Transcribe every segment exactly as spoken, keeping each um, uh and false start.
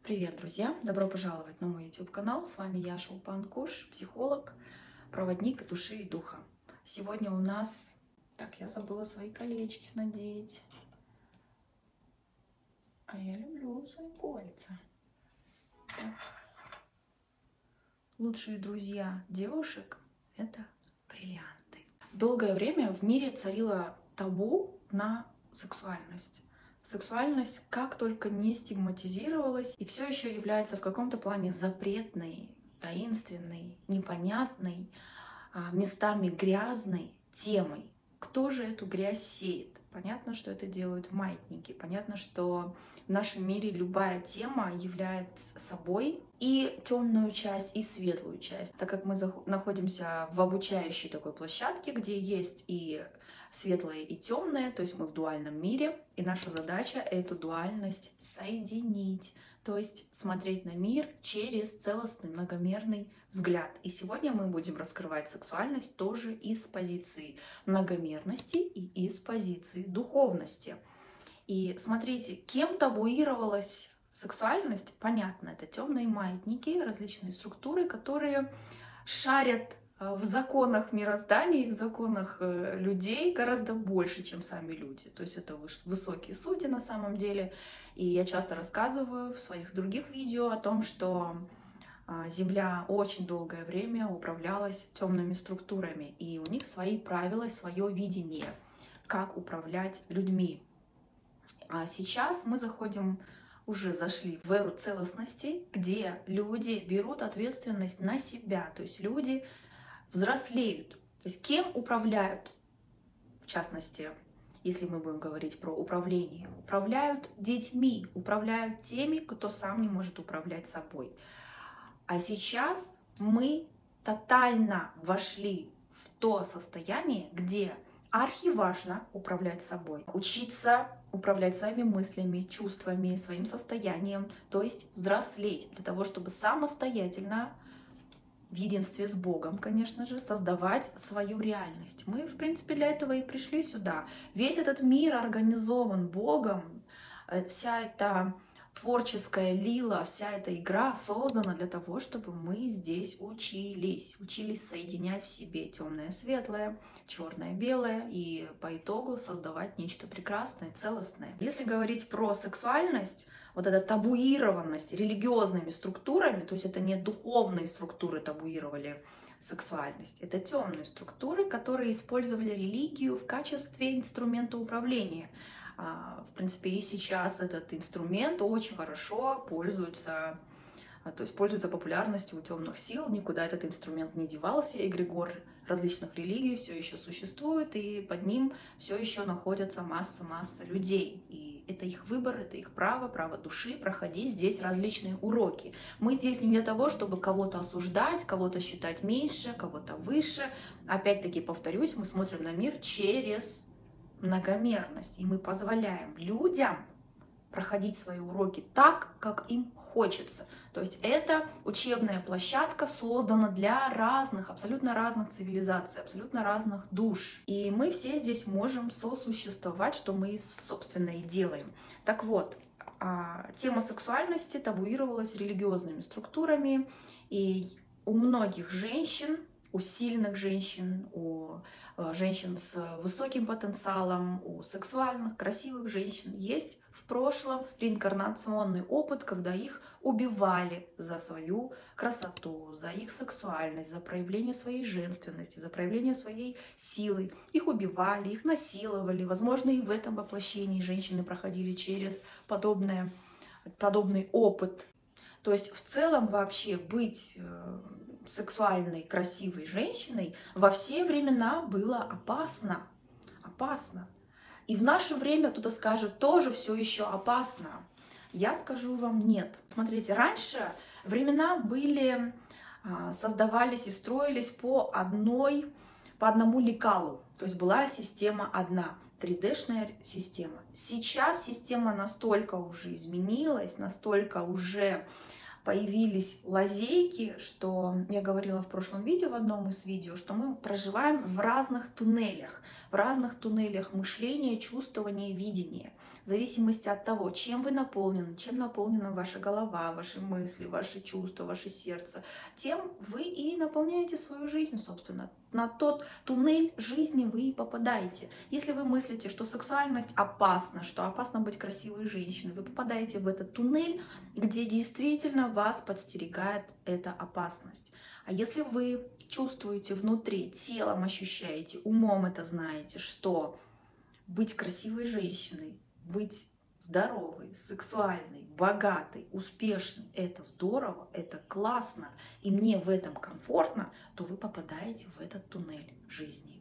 Привет, друзья! Добро пожаловать на мой YouTube-канал. С вами я, Шолпан Куш, психолог, проводник души и духа. Сегодня у нас... Так, я забыла свои колечки надеть. А я люблю свои кольца. Так. Лучшие друзья девушек — это бриллианты. Долгое время в мире царило табу на сексуальность. Сексуальность как только не стигматизировалась и все еще является в каком-то плане запретной, таинственной, непонятной, местами грязной темой. Кто же эту грязь сеет? Понятно, что это делают маятники. Понятно, что в нашем мире любая тема является собой и темную часть, и светлую часть. Так как мы находимся в обучающей такой площадке, где есть и светлое, и темное, то есть мы в дуальном мире, и наша задача эту дуальность соединить, то есть смотреть на мир через целостный многомерный взгляд. И сегодня мы будем раскрывать сексуальность тоже из позиции многомерности и из позиции духовности. И смотрите, кем табуировалась сексуальность? Понятно, это темные маятники, различные структуры, которые шарят в законах мироздания и в законах людей гораздо больше, чем сами люди. То есть это высокие судьи на самом деле. И я часто рассказываю в своих других видео о том, что Земля очень долгое время управлялась темными структурами. И у них свои правила, свое видение, как управлять людьми. А сейчас мы заходим, уже зашли в эру целостности, где люди берут ответственность на себя. То есть люди взрослеют. То есть кем управляют, в частности, если мы будем говорить про управление? Управляют детьми, управляют теми, кто сам не может управлять собой. А сейчас мы тотально вошли в то состояние, где архиважно управлять собой, учиться управлять своими мыслями, чувствами, своим состоянием, то есть взрослеть для того, чтобы самостоятельно в единстве с Богом, конечно же, создавать свою реальность. Мы, в принципе, для этого и пришли сюда. Весь этот мир организован Богом, вся эта творческая лила, вся эта игра создана для того, чтобы мы здесь учились. Учились соединять в себе темное, светлое, черное, белое и по итогу создавать нечто прекрасное, целостное. Если говорить про сексуальность, вот эта табуированность религиозными структурами, то есть это не духовные структуры табуировали сексуальность, это темные структуры, которые использовали религию в качестве инструмента управления. В принципе, и сейчас этот инструмент очень хорошо пользуется, то есть пользуется популярностью у темных сил, никуда этот инструмент не девался, эгрегор различных религий все еще существует, и под ним все еще находится масса-масса людей. И это их выбор, это их право, право души проходить здесь различные уроки. Мы здесь не для того, чтобы кого-то осуждать, кого-то считать меньше, кого-то выше. Опять-таки, повторюсь, мы смотрим на мир через многомерность, и мы позволяем людям проходить свои уроки так, как им хочется. То есть это учебная площадка создана для разных, абсолютно разных цивилизаций, абсолютно разных душ. И мы все здесь можем сосуществовать, что мы, собственно, и делаем. Так вот, тема сексуальности табуировалась религиозными структурами, и у многих женщин, у сильных женщин, у женщин с высоким потенциалом, у сексуальных, красивых женщин есть в прошлом реинкарнационный опыт, когда их убивали за свою красоту, за их сексуальность, за проявление своей женственности, за проявление своей силы. Их убивали, их насиловали. Возможно, и в этом воплощении женщины проходили через подобное, подобный опыт. То есть в целом вообще быть сексуальной, красивой женщиной во все времена было опасно. Опасно. И в наше время кто-то скажет, тоже все еще опасно. Я скажу вам нет. Смотрите, раньше времена были, создавались и строились по одной, по одному лекалу. То есть была система одна, три дэ-шная система. Сейчас система настолько уже изменилась, настолько уже появились лазейки, что я говорила в прошлом видео, в одном из видео, что мы проживаем в разных туннелях, в разных туннелях мышления, чувствования, видения. В зависимости от того, чем вы наполнены, чем наполнена ваша голова, ваши мысли, ваши чувства, ваше сердце, тем вы и наполняете свою жизнь, собственно. На тот туннель жизни вы и попадаете. Если вы мыслите, что сексуальность опасна, что опасно быть красивой женщиной, вы попадаете в этот туннель, где действительно вас подстерегает эта опасность. А если вы чувствуете внутри, телом ощущаете, умом это знаете, что быть красивой женщиной, быть здоровой, сексуальной, богатой, успешной — это здорово, это классно, и мне в этом комфортно, то вы попадаете в этот туннель жизни.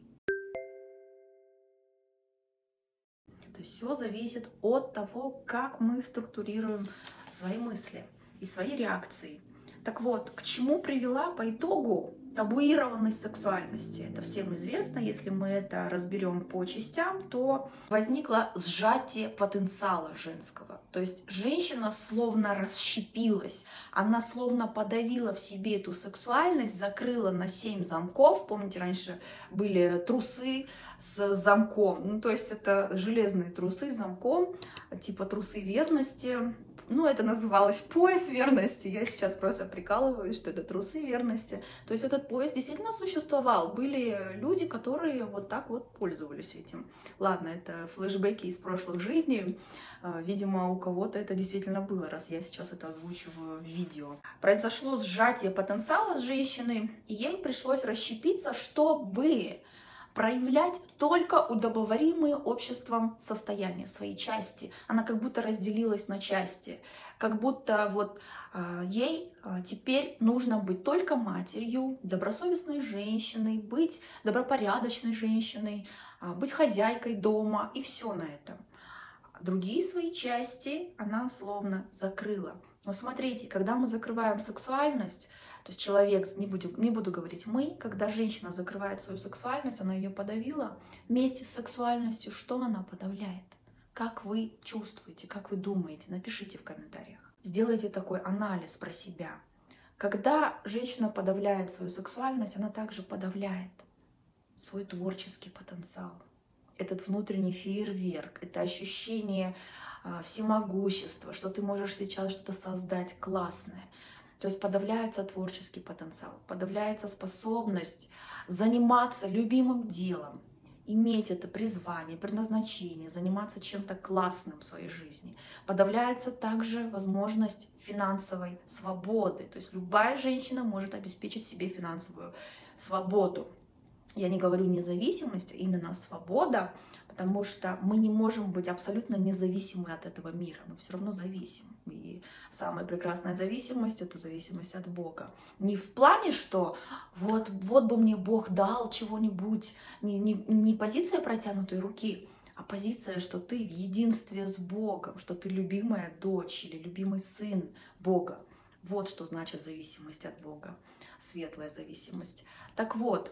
То есть все зависит от того, как мы структурируем свои мысли и свои реакции. Так вот, к чему привела по итогу табуированность сексуальности? Это всем известно. Если мы это разберем по частям, то возникло сжатие потенциала женского. То есть женщина словно расщепилась, она словно подавила в себе эту сексуальность, закрыла на семь замков. Помните, раньше были трусы с замком. Ну, то есть это железные трусы с замком, типа трусы верности. Ну, это называлось пояс верности. Я сейчас просто прикалываюсь, что это трусы верности. То есть этот пояс действительно существовал. Были люди, которые вот так вот пользовались этим. Ладно, это флешбеки из прошлых жизней. Видимо, у кого-то это действительно было, раз я сейчас это озвучиваю в видео. Произошло сжатие потенциала с женщины, и ей пришлось расщепиться, чтобы проявлять только удобоваримые обществом состояния, своей части. Она как будто разделилась на части, как будто вот э, ей э, теперь нужно быть только матерью, добросовестной женщиной, быть добропорядочной женщиной, э, быть хозяйкой дома, и все на этом. Другие свои части она словно закрыла. Но смотрите, когда мы закрываем сексуальность, то есть человек, не буду, не буду говорить мы, когда женщина закрывает свою сексуальность, она ее подавила, вместе с сексуальностью что она подавляет? Как вы чувствуете, как вы думаете? Напишите в комментариях. Сделайте такой анализ про себя. Когда женщина подавляет свою сексуальность, она также подавляет свой творческий потенциал. Этот внутренний фейерверк, это ощущение а, всемогущества, что ты можешь сейчас что-то создать классное. То есть подавляется творческий потенциал, подавляется способность заниматься любимым делом, иметь это призвание, предназначение, заниматься чем-то классным в своей жизни. Подавляется также возможность финансовой свободы. То есть любая женщина может обеспечить себе финансовую свободу. Я не говорю независимость, а именно свобода, потому что мы не можем быть абсолютно независимы от этого мира, мы все равно зависим. И самая прекрасная зависимость — это зависимость от Бога. Не в плане, что вот, вот бы мне Бог дал чего-нибудь, не, не, не позиция протянутой руки, а позиция, что ты в единстве с Богом, что ты любимая дочь или любимый сын Бога. Вот что значит зависимость от Бога, светлая зависимость. Так вот,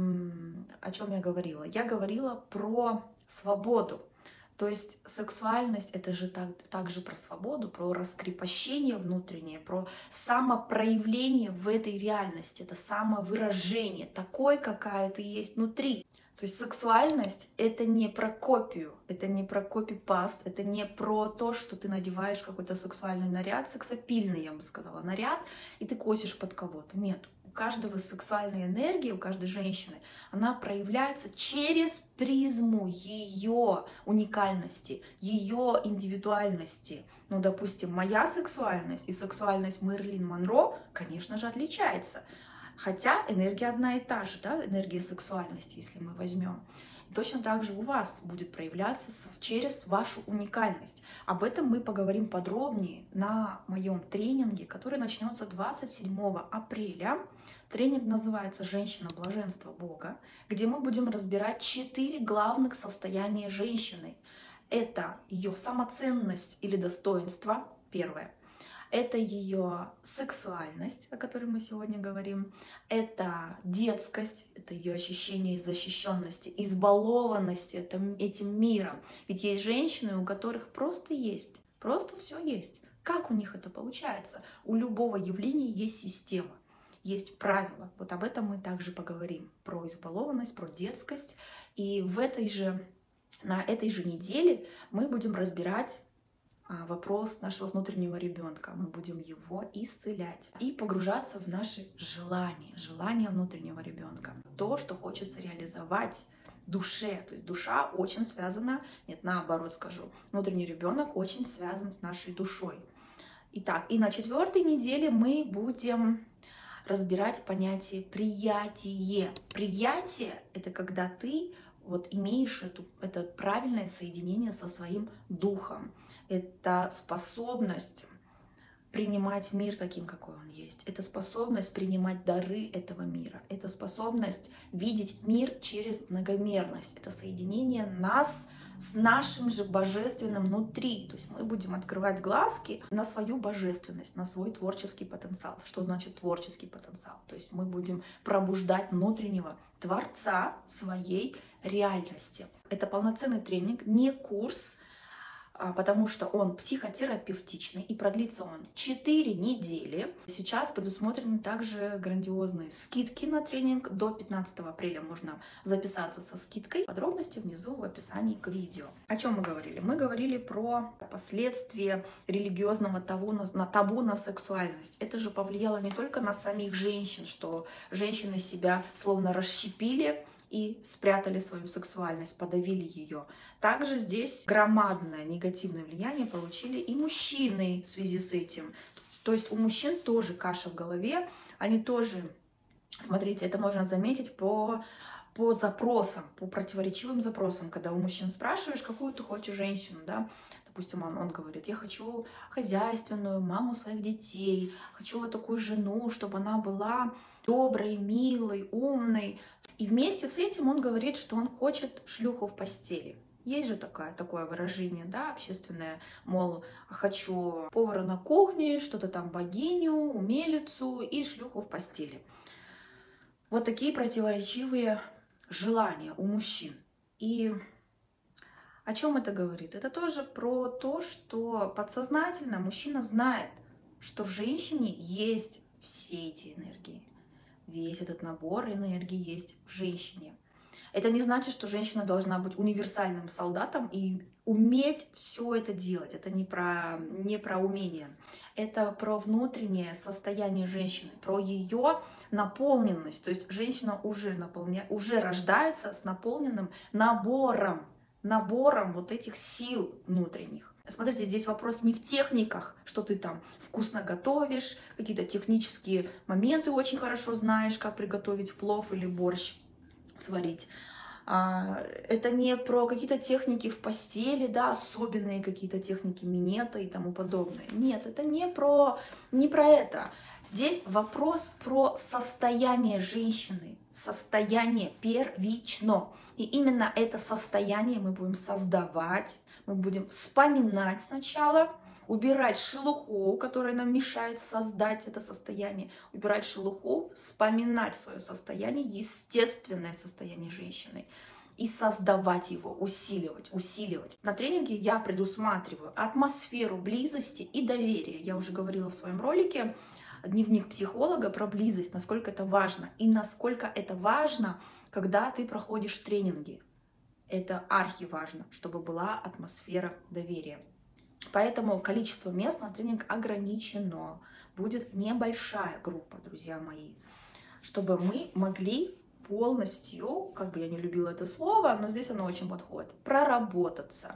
о чем я говорила? Я говорила про свободу. То есть сексуальность — это же так, также про свободу, про раскрепощение внутреннее, про самопроявление в этой реальности, это самовыражение, такое, какая ты есть внутри. То есть сексуальность — это не про копию, это не про копипаст, это не про то, что ты надеваешь какой-то сексуальный наряд, сексапильный, я бы сказала, наряд, и ты косишь под кого-то. Нет. У каждого сексуальной энергии, у каждой женщины, она проявляется через призму ее уникальности, ее индивидуальности. Ну, допустим, моя сексуальность и сексуальность Мэрилин Монро, конечно же, отличается. Хотя энергия одна и та же, да, энергия сексуальности, если мы возьмем. Точно так же у вас будет проявляться через вашу уникальность. Об этом мы поговорим подробнее на моем тренинге, который начнется двадцать седьмого апреля. Тренинг называется «Женщина. Блаженство Бога», где мы будем разбирать четыре главных состояния женщины. Это ее самоценность или достоинство, первое. Это ее сексуальность, о которой мы сегодня говорим. Это детскость, это ее ощущение защищенности, избалованности этим, этим миром. Ведь есть женщины, у которых просто есть, просто все есть. Как у них это получается? У любого явления есть система, есть правила. Вот об этом мы также поговорим. Про избалованность, про детскость. И в этой же на этой же неделе мы будем разбирать вопрос нашего внутреннего ребенка. Мы будем его исцелять и погружаться в наши желания, желания внутреннего ребенка. То, что хочется реализовать душе. То есть душа очень связана, нет, наоборот скажу, внутренний ребенок очень связан с нашей душой. Итак, и на четвертой неделе мы будем разбирать понятие приятие. Приятие — это когда ты вот имеешь эту, это правильное соединение со своим духом. Это способность принимать мир таким, какой он есть. Это способность принимать дары этого мира. Это способность видеть мир через многомерность. Это соединение нас с нашим же божественным внутри. То есть мы будем открывать глазки на свою божественность, на свой творческий потенциал. Что значит творческий потенциал? То есть мы будем пробуждать внутреннего творца своей реальности. Это полноценный тренинг, не курс, потому что он психотерапевтичный и продлится он четыре недели. Сейчас предусмотрены также грандиозные скидки на тренинг. До пятнадцатого апреля можно записаться со скидкой. Подробности внизу в описании к видео. О чем мы говорили? Мы говорили про последствия религиозного табу на, табу на сексуальность. Это же повлияло не только на самих женщин, что женщины себя словно расщепили и спрятали свою сексуальность, подавили ее. Также здесь громадное негативное влияние получили и мужчины в связи с этим. То есть у мужчин тоже каша в голове, они тоже, смотрите, это можно заметить по, по запросам, по противоречивым запросам, когда у мужчин спрашиваешь, какую ты хочешь женщину, да, допустим, он, он говорит, я хочу хозяйственную, маму своих детей, хочу вот такую жену, чтобы она была доброй, милой, умной. И вместе с этим он говорит, что он хочет шлюху в постели. Есть же такое, такое выражение, да, общественное, мол, хочу повара на кухне, что-то там богиню, умелицу и шлюху в постели. Вот такие противоречивые желания у мужчин. И о чем это говорит? Это тоже про то, что подсознательно мужчина знает, что в женщине есть все эти энергии. Весь этот набор энергии есть в женщине. Это не значит, что женщина должна быть универсальным солдатом и уметь все это делать. Это не про, не про умение. Это про внутреннее состояние женщины, про ее наполненность. То есть женщина уже, наполня... уже рождается с наполненным набором, набором вот этих сил внутренних. Смотрите, здесь вопрос не в техниках, что ты там вкусно готовишь, какие-то технические моменты очень хорошо знаешь, как приготовить плов или борщ сварить. Это не про какие-то техники в постели, да, особенные какие-то техники минета и тому подобное. Нет, это не про, не про это. Здесь вопрос про состояние женщины, состояние первично. И именно это состояние мы будем создавать, мы будем вспоминать сначала, убирать шелуху, которая нам мешает создать это состояние, убирать шелуху, вспоминать свое состояние, естественное состояние женщины, и создавать его, усиливать, усиливать. На тренинге я предусматриваю атмосферу близости и доверия. Я уже говорила в своем ролике «Дневник психолога» про близость, насколько это важно. И насколько это важно, когда ты проходишь тренинги. Это архиважно, чтобы была атмосфера доверия. Поэтому количество мест на тренинг ограничено. Будет небольшая группа, друзья мои, чтобы мы могли полностью, как бы я не любила это слово, но здесь оно очень подходит, проработаться.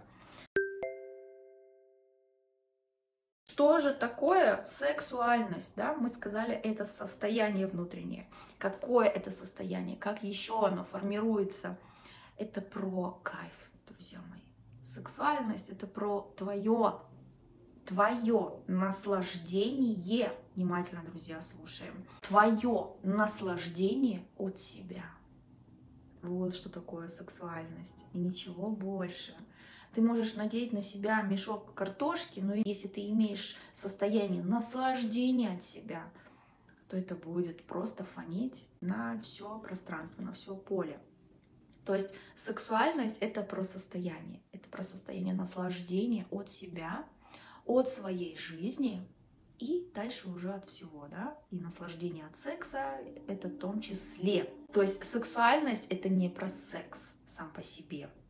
Что же такое сексуальность? Да? Мы сказали, это состояние внутреннее. Какое это состояние? Как еще оно формируется? Это про кайф, друзья мои. Сексуальность — это про твое, твое наслаждение. Внимательно, друзья, слушаем. Твое наслаждение от себя. Вот что такое сексуальность. И ничего больше. Ты можешь надеть на себя мешок картошки, но если ты имеешь состояние наслаждения от себя, то это будет просто фонить на все пространство, на все поле. То есть сексуальность — это про состояние, это про состояние наслаждения от себя, от своей жизни и дальше уже от всего, да, и наслаждение от секса — это в том числе. То есть сексуальность — это не про секс сам по себе.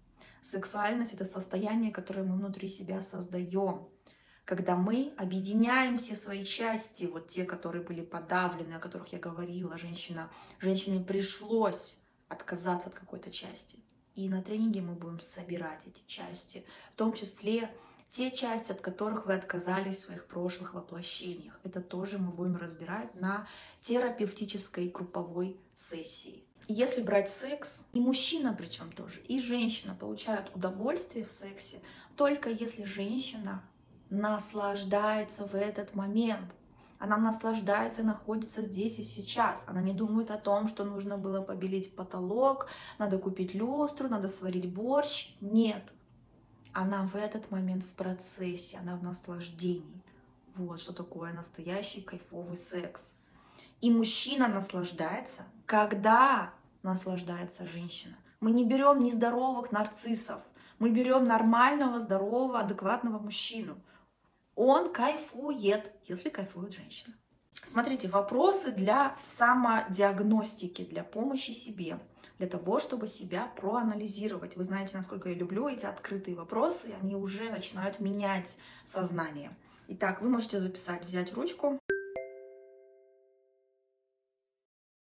Сексуальность — это состояние, которое мы внутри себя создаем. Когда мы объединяем все свои части, вот те, которые были подавлены, о которых я говорила, женщина, женщине пришлось отказаться от какой-то части. И на тренинге мы будем собирать эти части, в том числе те части, от которых вы отказались в своих прошлых воплощениях. Это тоже мы будем разбирать на терапевтической групповой сессии. Если брать секс, и мужчина причем тоже, и женщина получают удовольствие в сексе, только если женщина наслаждается в этот момент. Она наслаждается и находится здесь и сейчас. Она не думает о том, что нужно было побелить потолок, надо купить люстру, надо сварить борщ. Нет. Она в этот момент в процессе, она в наслаждении. Вот что такое настоящий кайфовый секс. И мужчина наслаждается, когда наслаждается женщина. Мы не берем нездоровых нарциссов, мы берем нормального, здорового, адекватного мужчину. Он кайфует, если кайфует женщина. Смотрите, вопросы для самодиагностики, для помощи себе, для того, чтобы себя проанализировать. Вы знаете, насколько я люблю эти открытые вопросы, они уже начинают менять сознание. Итак, вы можете записать, взять ручку.